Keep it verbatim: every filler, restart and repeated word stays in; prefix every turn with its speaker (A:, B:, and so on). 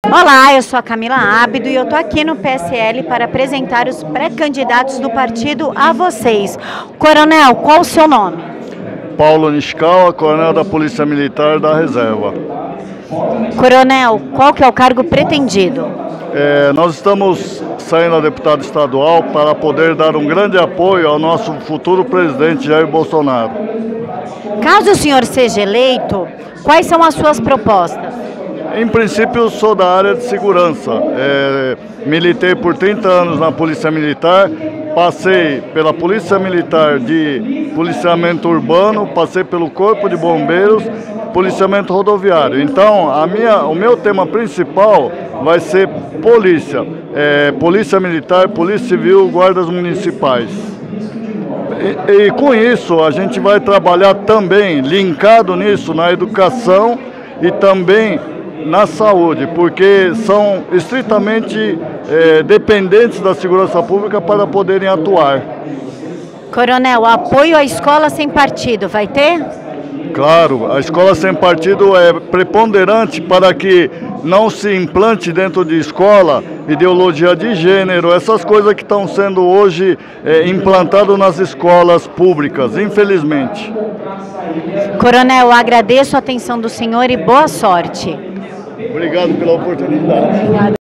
A: Olá, eu sou a Camila Ábido e eu tô aqui no P S L para apresentar os pré-candidatos do partido a vocês. Coronel, qual o seu nome?
B: Paulo Nishikawa, coronel da Polícia Militar da Reserva.
A: Coronel, qual que é o cargo pretendido?
B: É, nós estamos saindo a deputado estadual para poder dar um grande apoio ao nosso futuro presidente Jair Bolsonaro.
A: Caso o senhor seja eleito, quais são as suas propostas?
B: Em princípio, sou da área de segurança. É, militei por trinta anos na Polícia Militar, passei pela Polícia Militar de policiamento urbano, passei pelo Corpo de Bombeiros, policiamento rodoviário. Então, a minha, o meu tema principal vai ser polícia, é, Polícia Militar, Polícia Civil, guardas municipais. E, e com isso, a gente vai trabalhar também, linkado nisso, na educação e também na saúde, porque são estritamente é, dependentes da segurança pública para poderem atuar.
A: Coronel, apoio à escola sem partido, vai ter?
B: Claro, a escola sem partido é preponderante para que não se implante dentro de escola ideologia de gênero, essas coisas que estão sendo hoje é, implantadas nas escolas públicas, infelizmente.
A: Coronel, agradeço a atenção do senhor e boa sorte.
B: Obrigado pela oportunidade.